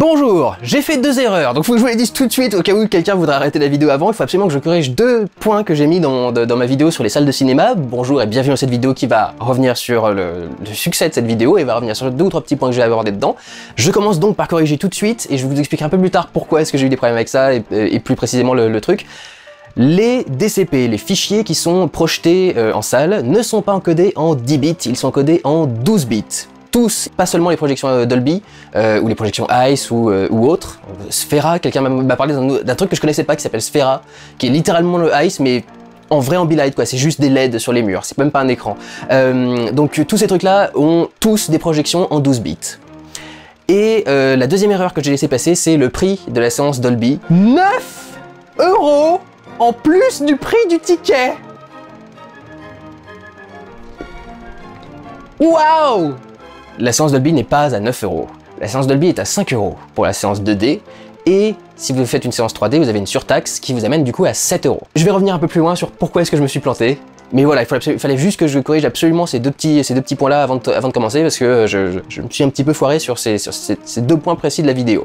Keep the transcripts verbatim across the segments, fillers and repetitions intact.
Bonjour, j'ai fait deux erreurs, donc faut que je vous les dise tout de suite au cas où quelqu'un voudrait arrêter la vidéo avant. Il faut absolument que je corrige deux points que j'ai mis dans, mon, dans ma vidéo sur les salles de cinéma. Bonjour et bienvenue dans cette vidéo qui va revenir sur le, le succès de cette vidéo et va revenir sur deux ou trois petits points que je vais aborder dedans. Je commence donc par corriger tout de suite et je vais vous expliquer un peu plus tard pourquoi est-ce que j'ai eu des problèmes avec ça et, et plus précisément le, le truc. Les D C P, les fichiers qui sont projetés euh, en salle, ne sont pas encodés en dix bits, ils sont codés en douze bits. Tous, pas seulement les projections Dolby, euh, ou les projections Ice ou, euh, ou autres. Sphera, quelqu'un m'a parlé d'un truc que je connaissais pas qui s'appelle Sphera, qui est littéralement le Ice, mais en vrai ambilight quoi, c'est juste des L E D sur les murs, c'est même pas un écran. Euh, donc tous ces trucs-là ont tous des projections en douze bits. Et euh, la deuxième erreur que j'ai laissé passer, c'est le prix de la séance Dolby. neuf euros en plus du prix du ticket. Waouh! La séance Dolby n'est pas à neuf euros. La séance Dolby est à cinq euros pour la séance deux D. Et si vous faites une séance trois D, vous avez une surtaxe qui vous amène du coup à sept euros. Je vais revenir un peu plus loin sur pourquoi est-ce que je me suis planté. Mais voilà, il fallait, il fallait juste que je corrige absolument ces deux petits, ces deux petits points-là avant de, avant de commencer, parce que je, je, je me suis un petit peu foiré sur, ces, sur ces, ces deux points précis de la vidéo.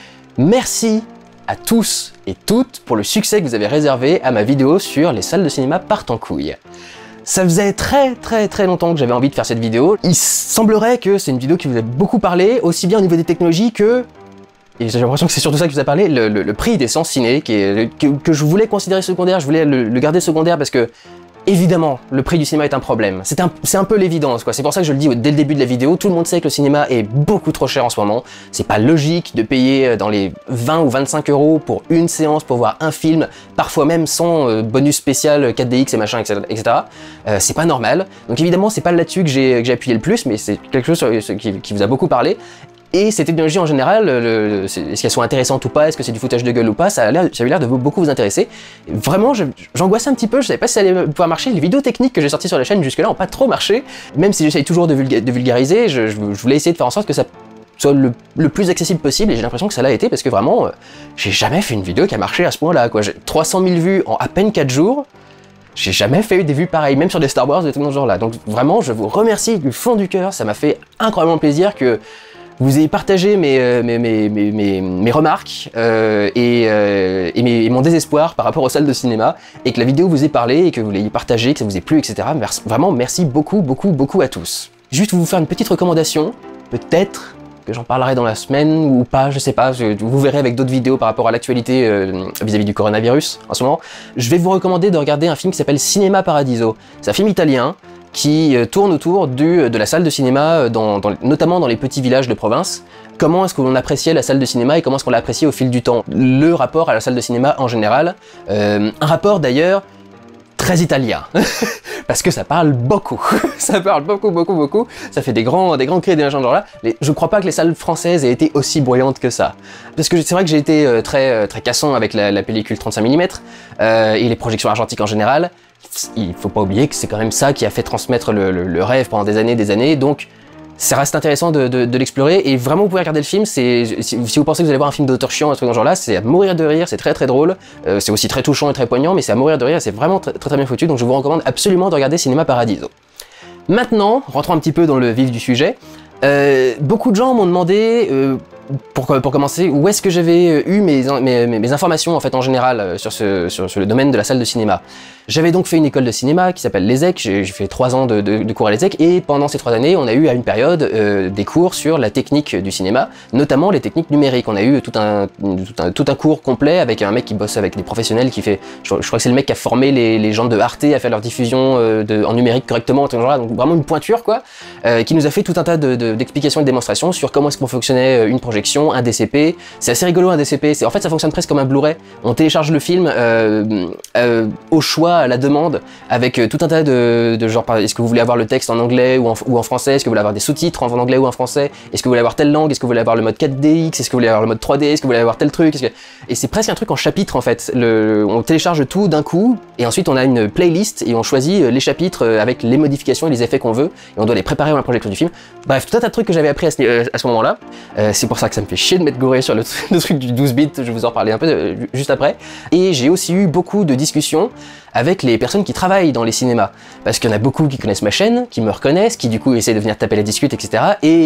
Merci à tous et toutes pour le succès que vous avez réservé à ma vidéo sur les salles de cinéma partent en couille. Ça faisait très très très longtemps que j'avais envie de faire cette vidéo. Il semblerait que c'est une vidéo qui vous a beaucoup parlé, aussi bien au niveau des technologies que, et j'ai l'impression que c'est surtout ça qui vous a parlé, le, le, le prix des séances ciné, qui est, que, que je voulais considérer secondaire, je voulais le, le garder secondaire parce que, évidemment, le prix du cinéma est un problème. C'est un, c'est un peu l'évidence, quoi. C'est pour ça que je le dis dès le début de la vidéo. Tout le monde sait que le cinéma est beaucoup trop cher en ce moment. C'est pas logique de payer dans les vingt ou vingt-cinq euros pour une séance pour voir un film, parfois même sans euh, bonus spécial quatre D X et machin, et cetera. Euh, c'est pas normal. Donc évidemment, c'est pas là-dessus que j'ai appuyé le plus, mais c'est quelque chose sur, sur, qui, qui vous a beaucoup parlé. Et ces technologies en général, est-ce qu'elles sont intéressantes ou pas, est-ce que c'est du foutage de gueule ou pas, ça a l'air, ça a l'air de beaucoup vous intéresser. Vraiment, j'angoissais un petit peu, je savais pas si ça allait pouvoir marcher. Les vidéos techniques que j'ai sorties sur la chaîne jusque-là ont pas trop marché, même si j'essaye toujours de, vulga de vulgariser, je, je, je voulais essayer de faire en sorte que ça soit le, le plus accessible possible, et j'ai l'impression que ça l'a été, parce que vraiment, euh, j'ai jamais fait une vidéo qui a marché à ce point-là, quoi. J'ai trois cent mille vues en à peine quatre jours. J'ai jamais fait des vues pareilles, même sur des Star Wars, des trucs dans ce genre-là. Donc vraiment, je vous remercie du fond du cœur, ça m'a fait incroyablement plaisir que vous ayez partagé mes, mes, mes, mes, mes, mes remarques euh, et, euh, et, mes, et mon désespoir par rapport aux salles de cinéma, et que la vidéo vous ait parlé, et que vous l'ayez partagé, que ça vous ait plu, et cetera. Merci, vraiment, merci beaucoup, beaucoup, beaucoup à tous. Juste vous faire une petite recommandation, peut-être que j'en parlerai dans la semaine ou pas, je sais pas, je, vous verrez avec d'autres vidéos par rapport à l'actualité euh, vis-à-vis du coronavirus en ce moment. Je vais vous recommander de regarder un film qui s'appelle Cinema Paradiso. C'est un film italien qui tourne autour du, de la salle de cinéma, dans, dans, notamment dans les petits villages de province. Comment est-ce qu'on appréciait la salle de cinéma et comment est-ce qu'on l'a apprécié au fil du temps. Le rapport à la salle de cinéma en général. Euh, un rapport d'ailleurs très italien, parce que ça parle beaucoup. Ça parle beaucoup, beaucoup, beaucoup. Ça fait des grands, des grands cris et des machins de genre là. Les, je crois pas que les salles françaises aient été aussi bruyantes que ça. Parce que c'est vrai que j'ai été euh, très, très cassant avec la, la pellicule trente-cinq millimètres euh, et les projections argentiques en général. Il faut pas oublier que c'est quand même ça qui a fait transmettre le, le, le rêve pendant des années et des années, donc ça reste intéressant de, de, de l'explorer, et vraiment vous pouvez regarder le film, si, si vous pensez que vous allez voir un film d'auteur chiant, un truc dans ce genre là, c'est à mourir de rire, c'est très très drôle, euh, c'est aussi très touchant et très poignant, mais c'est à mourir de rire, c'est vraiment très, très très bien foutu, donc je vous recommande absolument de regarder Cinema Paradiso. Maintenant, rentrons un petit peu dans le vif du sujet, euh, beaucoup de gens m'ont demandé, euh, Pour, pour commencer, où est-ce que j'avais eu mes, mes, mes informations en fait en général sur, ce, sur, sur le domaine de la salle de cinéma. J'avais donc fait une école de cinéma qui s'appelle l'E S E C, j'ai fait trois ans de, de, de cours à l'E S E C, et pendant ces trois années, on a eu à une période euh, des cours sur la technique du cinéma, notamment les techniques numériques. On a eu tout un, tout un, tout un cours complet avec un mec qui bosse avec des professionnels, qui fait, je, je crois que c'est le mec qui a formé les, les gens de Arte à faire leur diffusion euh, de, en numérique correctement, tout genre là, donc vraiment une pointure quoi, euh, qui nous a fait tout un tas de, de, d'explications et de démonstrations sur comment est-ce qu'on fonctionnait une projection, un D C P. C'est assez rigolo un D C P, en fait ça fonctionne presque comme un Blu-ray. On télécharge le film euh, euh, au choix, à la demande, avec euh, tout un tas de, de genre, est-ce que vous voulez avoir le texte en anglais ou en, ou en français, est-ce que vous voulez avoir des sous-titres en anglais ou en français, est-ce que vous voulez avoir telle langue, est-ce que vous voulez avoir le mode quatre D X, est-ce que vous voulez avoir le mode trois D, est-ce que vous voulez avoir tel truc, que... et c'est presque un truc en chapitre en fait. Le, on télécharge tout d'un coup, et ensuite on a une playlist, et on choisit les chapitres avec les modifications et les effets qu'on veut, et on doit les préparer à la projection du film. Bref, tout un tas de trucs que j'avais appris à ce, à ce moment-là. Euh, c'est pour ça que ça me fait chier de m'être gouré sur le, le truc du douze bits, je vais vous en reparler un peu euh, juste après. Et j'ai aussi eu beaucoup de discussions avec les personnes qui travaillent dans les cinémas, parce qu'il y en a beaucoup qui connaissent ma chaîne, qui me reconnaissent, qui du coup essaient de venir taper la discute, et cetera. Et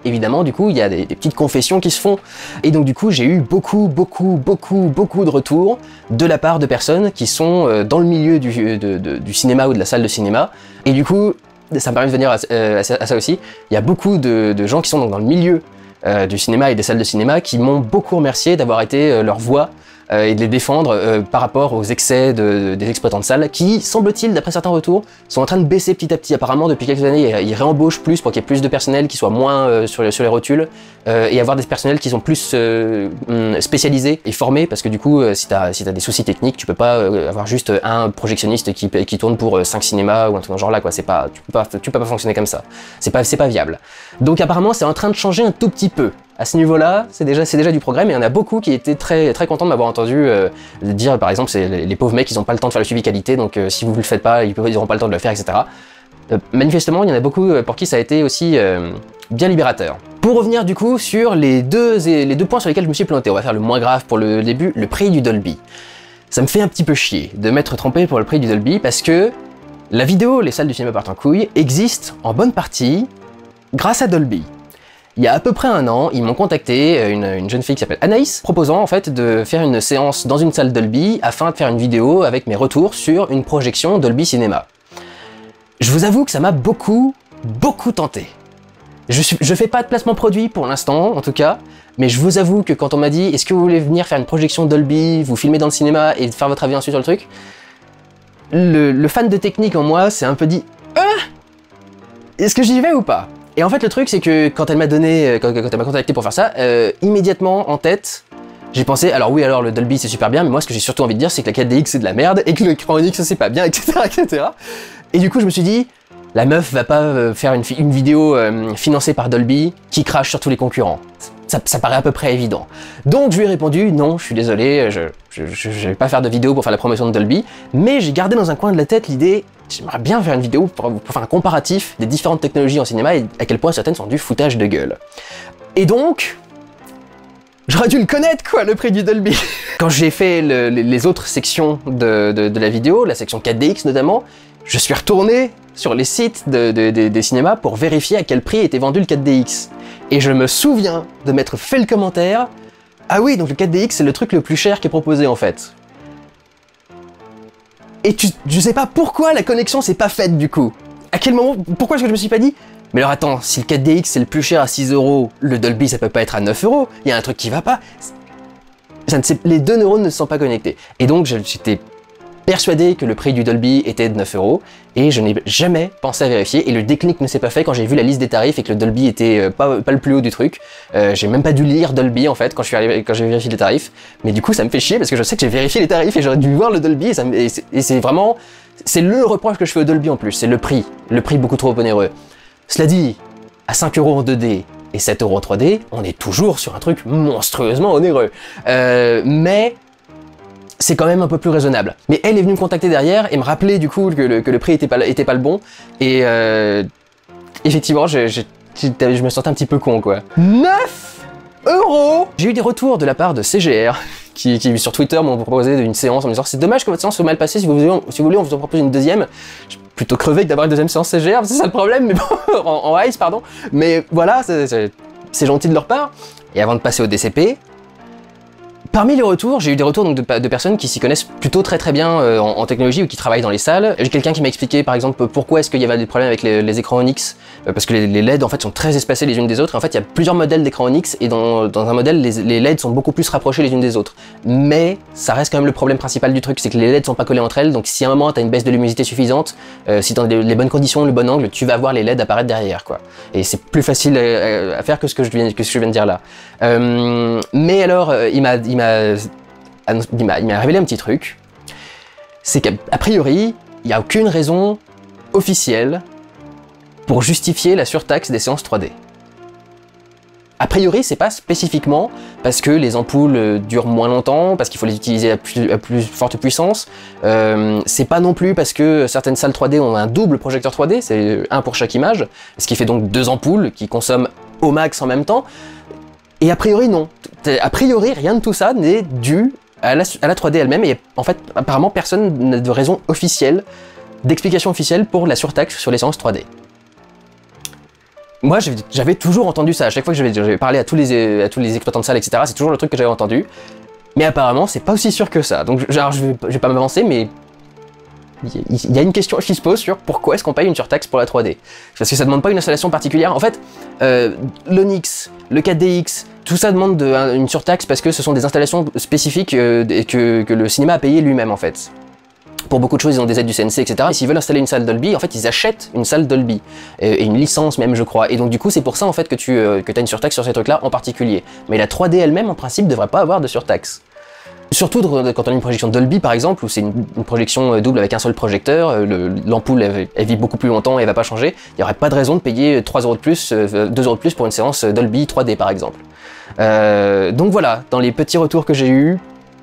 évidemment, du coup, il y a des, des petites confessions qui se font. Et donc, du coup, j'ai eu beaucoup, beaucoup, beaucoup, beaucoup de retours de la part de personnes qui sont euh, dans le milieu du, de, de, du cinéma ou de la salle de cinéma. Et du coup, ça me permet de venir à, à, à ça aussi. Il y a beaucoup de, de gens qui sont donc dans le milieu euh, du cinéma et des salles de cinéma qui m'ont beaucoup remercié d'avoir été euh, leur voix euh, et de les défendre euh, par rapport aux excès de, de, des exploitants de salles qui, semble-t-il, d'après certains retours, sont en train de baisser petit à petit. Apparemment, depuis quelques années, ils réembauchent plus pour qu'il y ait plus de personnel qui soit moins euh, sur, sur les rotules euh, et avoir des personnels qui sont plus euh, spécialisés et formés parce que du coup, euh, si t'as si t'as des soucis techniques, tu peux pas euh, avoir juste un projectionniste qui, qui tourne pour euh, cinq cinémas ou un truc dans ce genre là, quoi. C'est pas, tu peux pas, tu peux pas fonctionner comme ça. C'est pas, c'est pas viable. Donc apparemment, c'est en train de changer un tout petit peu. À ce niveau-là, c'est déjà, c'est déjà du progrès, mais il y en a beaucoup qui étaient très, très contents de m'avoir entendu euh, dire, par exemple, c'est les, les pauvres mecs, ils n'ont pas le temps de faire le suivi qualité, donc euh, si vous ne le faites pas, ils n'auront pas le temps de le faire, et cetera. Euh, manifestement, il y en a beaucoup pour qui ça a été aussi euh, bien libérateur. Pour revenir du coup sur les deux, les deux points sur lesquels je me suis planté, on va faire le moins grave pour le début, le prix du Dolby. Ça me fait un petit peu chier de m'être trompé pour le prix du Dolby, parce que la vidéo, les salles du cinéma partent en couille, existent en bonne partie grâce à Dolby. Il y a à peu près un an, ils m'ont contacté, une, une jeune fille qui s'appelle Anaïs, proposant en fait de faire une séance dans une salle Dolby afin de faire une vidéo avec mes retours sur une projection Dolby Cinéma. Je vous avoue que ça m'a beaucoup, beaucoup tenté. Je, suis, je fais pas de placement produit pour l'instant, en tout cas, mais je vous avoue que quand on m'a dit « Est-ce que vous voulez venir faire une projection Dolby, vous filmer dans le cinéma et faire votre avis ensuite sur le truc ?» le, le fan de technique en moi s'est un peu dit « Ah, est-ce que j'y vais ou pas ?» Et en fait, le truc, c'est que quand elle m'a donné, quand, quand elle m'a contacté pour faire ça, euh, immédiatement en tête, j'ai pensé, alors oui, alors le Dolby c'est super bien, mais moi ce que j'ai surtout envie de dire, c'est que la quatre D X c'est de la merde et que l'écran X c'est pas bien, et cetera, et cetera. Et du coup, je me suis dit, la meuf va pas euh, faire une, une vidéo euh, financée par Dolby qui crache sur tous les concurrents. Ça, ça paraît à peu près évident. Donc je lui ai répondu, non, je suis désolé, je, je, je, je vais pas faire de vidéo pour faire la promotion de Dolby, mais j'ai gardé dans un coin de la tête l'idée, j'aimerais bien faire une vidéo pour, pour faire un comparatif des différentes technologies en cinéma et à quel point certaines sont du foutage de gueule. Et donc, j'aurais dû le connaître, quoi, le prix du Dolby. Quand j'ai fait le, les, les autres sections de, de, de la vidéo, la section quatre D X notamment, je suis retourné sur les sites de, de, de, des cinémas pour vérifier à quel prix était vendu le quatre D X. Et je me souviens de m'être fait le commentaire, ah oui, donc le quatre D X c'est le truc le plus cher qui est proposé en fait. Et tu, je sais pas pourquoi la connexion s'est pas faite du coup. À quel moment, pourquoi est-ce que je me suis pas dit, mais alors attends, si le quatre D X c'est le plus cher à six euros, le Dolby ça peut pas être à neuf euros, il y a un truc qui va pas. Ça ne sait, les deux neurones ne se sont pas connectés. Et donc j'étais persuadé que le prix du Dolby était de neuf euros, et je n'ai jamais pensé à vérifier, et le déclic ne s'est pas fait quand j'ai vu la liste des tarifs et que le Dolby était euh, pas, pas le plus haut du truc. Euh, j'ai même pas dû lire Dolby en fait quand je suis arrivé, quand j'ai vérifié les tarifs, mais du coup ça me fait chier parce que je sais que j'ai vérifié les tarifs et j'aurais dû voir le Dolby, et, ça me, et c'est vraiment, c'est le reproche que je fais au Dolby en plus, c'est le prix, le prix beaucoup trop onéreux. Cela dit, à cinq euros en deux D et sept euros en trois D, on est toujours sur un truc monstrueusement onéreux. Euh, mais c'est quand même un peu plus raisonnable. Mais elle est venue me contacter derrière et me rappeler du coup que le, que le prix était pas, était pas le bon. Et euh, effectivement, je, je, je me sentais un petit peu con, quoi. neuf euros. J'ai eu des retours de la part de C G R qui, qui sur Twitter m'ont proposé une séance en me disant c'est dommage que votre séance soit mal passée, si vous voulez, si vous voulez on vous en propose une deuxième. Je suis plutôt crevé que d'avoir une deuxième séance C G R, c'est ça le problème, mais bon, en, en ice, pardon. Mais voilà, c'est gentil de leur part. Et avant de passer au D C P, parmi les retours, j'ai eu des retours donc, de, de personnes qui s'y connaissent plutôt très très bien euh, en, en technologie ou qui travaillent dans les salles. J'ai quelqu'un qui m'a expliqué par exemple pourquoi est-ce qu'il y avait des problèmes avec les, les écrans Onyx, euh, parce que les, les L E D en fait sont très espacés les unes des autres. Et en fait, il y a plusieurs modèles d'écrans Onyx et dans, dans un modèle, les, les L E D sont beaucoup plus rapprochés les unes des autres. Mais ça reste quand même le problème principal du truc, c'est que les L E D sont pas collés entre elles. Donc si à un moment tu as une baisse de luminosité suffisante, euh, si tu as les, les bonnes conditions, le bon angle, tu vas voir les L E D apparaître derrière, quoi. Et c'est plus facile à, à faire que ce que je viens, que ce que je viens de dire là. Euh, mais alors, euh, il m'a, il m'a Il m'a révélé un petit truc, c'est qu'a priori, il n'y a aucune raison officielle pour justifier la surtaxe des séances trois D. A priori, c'est pas spécifiquement parce que les ampoules durent moins longtemps, parce qu'il faut les utiliser à plus, à plus forte puissance, euh, c'est pas non plus parce que certaines salles trois D ont un double projecteur trois D, c'est un pour chaque image, ce qui fait donc deux ampoules qui consomment au max en même temps, et a priori non. A priori, rien de tout ça n'est dû à la, à la trois D elle-même, et en fait, apparemment, personne n'a de raison officielle, d'explication officielle pour la surtaxe sur les séances trois D. Moi, j'avais toujours entendu ça. À chaque fois que j'avais parlé à tous, les, à tous les exploitants de salles, et cetera, c'est toujours le truc que j'avais entendu. Mais apparemment, c'est pas aussi sûr que ça. Donc, genre, je vais, je vais pas m'avancer, mais il y a une question qui se pose sur pourquoi est-ce qu'on paye une surtaxe pour la trois D. Parce que ça demande pas une installation particulière. En fait, euh, l'Onyx, le quatre D X, tout ça demande de, un, une surtaxe parce que ce sont des installations spécifiques euh, que, que le cinéma a payé lui-même en fait. Pour beaucoup de choses, ils ont des aides du C N C, et cetera. Et s'ils veulent installer une salle Dolby, en fait, ils achètent une salle Dolby. Et, et une licence même, je crois. Et donc, du coup, c'est pour ça, en fait, que tu euh, que as une surtaxe sur ces trucs-là en particulier. Mais la trois D elle-même, en principe, devrait pas avoir de surtaxe. Surtout quand on a une projection Dolby, par exemple, où c'est une, une projection double avec un seul projecteur, l'ampoule, le, elle, elle vit beaucoup plus longtemps et elle va pas changer. Il n'y aurait pas de raison de payer trois euros de plus, euh, deux euros de plus pour une séance Dolby trois D, par exemple. Euh, donc voilà, dans les petits retours que j'ai eus,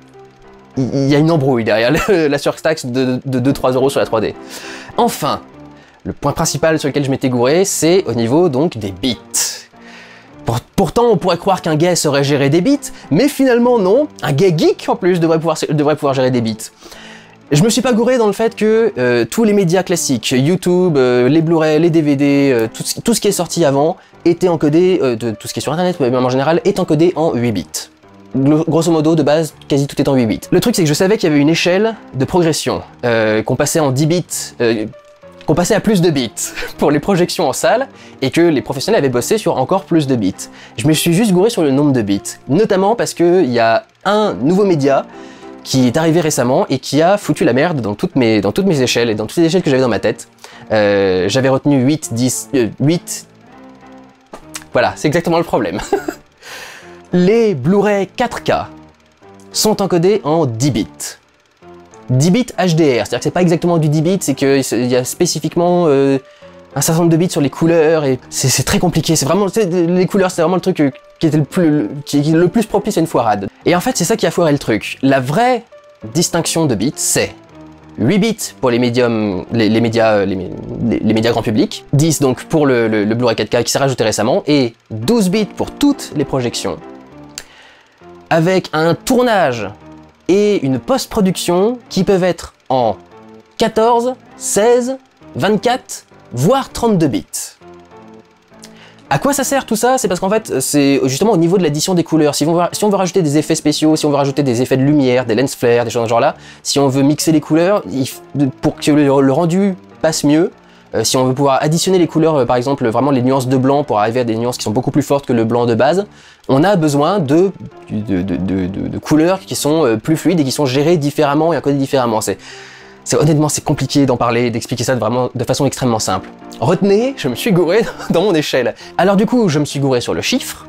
il y a une embrouille derrière la surtaxe de, de deux à trois euros sur la trois D. Enfin, le point principal sur lequel je m'étais gouré, c'est au niveau donc des bits. Pour, pourtant, on pourrait croire qu'un gay saurait gérer des bits, mais finalement non, un gay geek en plus devrait pouvoir, devrait pouvoir gérer des bits. Je me suis pas gouré dans le fait que euh, tous les médias classiques, YouTube, euh, les Blu-ray, les D V D, euh, tout, tout ce qui est sorti avant, était encodé, euh, de, tout ce qui est sur internet, mais même en général, est encodé en huit bits. Grosso modo, de base, quasi tout est en huit bits. Le truc, c'est que je savais qu'il y avait une échelle de progression, euh, qu'on passait en dix bits, euh, qu'on passait à plus de bits pour les projections en salle, et que les professionnels avaient bossé sur encore plus de bits. Je me suis juste gouré sur le nombre de bits, notamment parce qu'il y a un nouveau média qui est arrivé récemment et qui a foutu la merde dans toutes mes, dans toutes mes échelles et dans toutes les échelles que j'avais dans ma tête. Euh, j'avais retenu huit, dix, euh, huit... Voilà, c'est exactement le problème. Les Blu-ray quatre K sont encodés en dix bits. dix bits H D R, c'est-à-dire que c'est pas exactement du dix bits, c'est qu'il y a spécifiquement euh, un certain nombre de bits sur les couleurs, et c'est très compliqué, c'est vraiment, les couleurs c'est vraiment le truc qui était le plus, qui est le plus propice à une foirade. Et en fait c'est ça qui a foiré le truc. La vraie distinction de bits, c'est huit bits pour les médiums, les, les médias, les, les, les médias grand public, dix donc pour le, le, le Blu-ray quatre K qui s'est rajouté récemment, et douze bits pour toutes les projections, avec un tournage et une post-production qui peuvent être en quatorze, seize, vingt-quatre, voire trente-deux bits. À quoi ça sert tout ça? C'est parce qu'en fait, c'est justement au niveau de l'addition des couleurs. Si on, veut, si on veut rajouter des effets spéciaux, si on veut rajouter des effets de lumière, des lens flares, des choses de ce genre-là, si on veut mixer les couleurs, il, pour que le, le rendu passe mieux, euh, si on veut pouvoir additionner les couleurs, euh, par exemple vraiment les nuances de blanc pour arriver à des nuances qui sont beaucoup plus fortes que le blanc de base, on a besoin de, de, de, de, de, de couleurs qui sont euh, plus fluides et qui sont gérées différemment et encodées différemment. C'est honnêtement c'est compliqué d'en parler, d'expliquer ça de, vraiment, de façon extrêmement simple. Retenez, je me suis gouré dans mon échelle. Alors du coup, je me suis gouré sur le chiffre.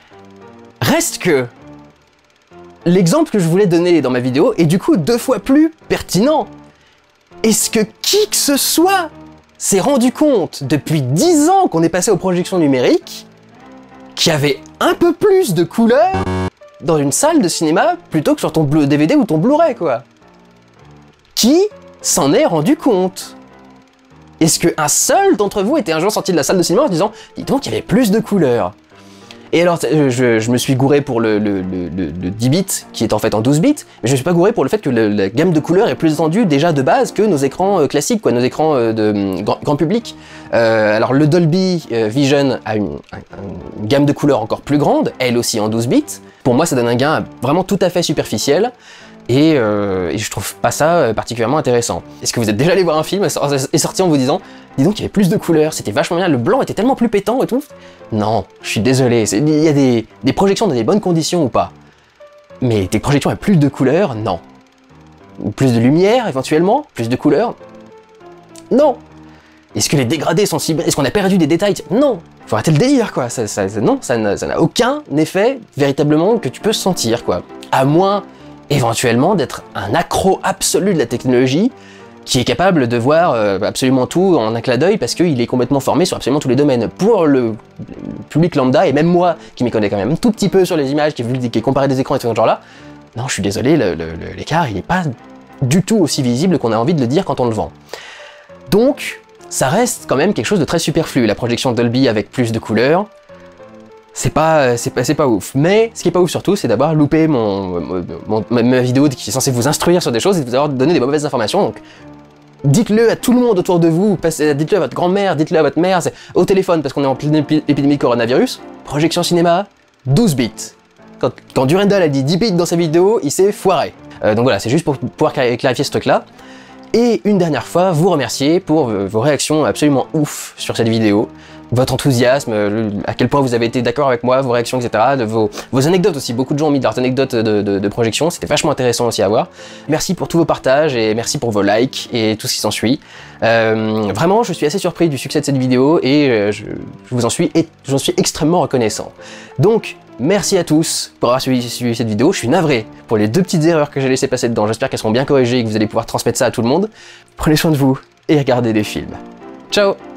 Reste que l'exemple que je voulais donner dans ma vidéo est du coup deux fois plus pertinent. Est-ce que qui que ce soit s'est rendu compte depuis dix ans qu'on est passé aux projections numériques qu'il y avait un peu plus de couleurs dans une salle de cinéma plutôt que sur ton D V D ou ton Blu-ray, quoi? Qui s'en est rendu compte? Est-ce qu'un seul d'entre vous était un jour sorti de la salle de cinéma en se disant « Dis donc, il y avait plus de couleurs ». Et alors, je, je me suis gouré pour le, le, le, le dix bits, qui est en fait en douze bits, mais je me suis pas gouré pour le fait que le, la gamme de couleurs est plus étendue déjà de base que nos écrans classiques, quoi, nos écrans de grand, grand public. Euh, alors, le Dolby Vision a une, une gamme de couleurs encore plus grande, elle aussi en douze bits. Pour moi, ça donne un gain vraiment tout à fait superficiel. Et, euh, et je trouve pas ça particulièrement intéressant. Est-ce que vous êtes déjà allé voir un film et sorti en vous disant « Dis donc, il y avait plus de couleurs, c'était vachement bien, le blanc était tellement plus pétant et tout ». Non, je suis désolé, il y a des, des projections dans des bonnes conditions ou pas. Mais des projections avec plus de couleurs, non. Plus de lumière, éventuellement, plus de couleurs, non. Est-ce que les dégradés sont si... Est-ce qu'on a perdu des détails? Non. Faut arrêter le délire, quoi. Ça, ça, non, ça n'a aucun effet, véritablement, que tu peux sentir, quoi. À moins... éventuellement d'être un accro absolu de la technologie qui est capable de voir euh, absolument tout en un clin d'œil parce qu'il est complètement formé sur absolument tous les domaines. Pour le, le public lambda, et même moi qui m'y connais quand même un tout petit peu sur les images, qui ai, vu, qui ai comparé des écrans et tout ce genre-là, non, je suis désolé, l'écart il n'est pas du tout aussi visible qu'on a envie de le dire quand on le vend. Donc, ça reste quand même quelque chose de très superflu, la projection Dolby avec plus de couleurs. C'est pas, c'est pas, c'est pas ouf. Mais ce qui est pas ouf surtout, c'est d'avoir loupé mon, mon, mon, ma, ma vidéo qui est censée vous instruire sur des choses et de vous avoir donné des mauvaises informations. Donc, Dites-le à tout le monde autour de vous, dites-le à votre grand-mère, dites-le à votre mère, au téléphone parce qu'on est en pleine épi épidémie de coronavirus. Projection cinéma, douze bits. Quand, quand Durandal a dit dix bits dans sa vidéo, il s'est foiré. Euh, donc voilà, c'est juste pour pouvoir clarifier ce truc-là. Et une dernière fois, vous remercier pour vos réactions absolument ouf sur cette vidéo. Votre enthousiasme, le, à quel point vous avez été d'accord avec moi, vos réactions, et cetera. De vos, vos anecdotes aussi, beaucoup de gens ont mis leurs anecdotes de, de, de projection, c'était vachement intéressant aussi à voir. Merci pour tous vos partages et merci pour vos likes et tout ce qui s'ensuit. Euh, vraiment, je suis assez surpris du succès de cette vidéo et euh, je, je vous en suis, j'en suis extrêmement reconnaissant. Donc, merci à tous pour avoir suivi, suivi cette vidéo, je suis navré pour les deux petites erreurs que j'ai laissées passer dedans, j'espère qu'elles seront bien corrigées et que vous allez pouvoir transmettre ça à tout le monde. Prenez soin de vous et regardez des films. Ciao!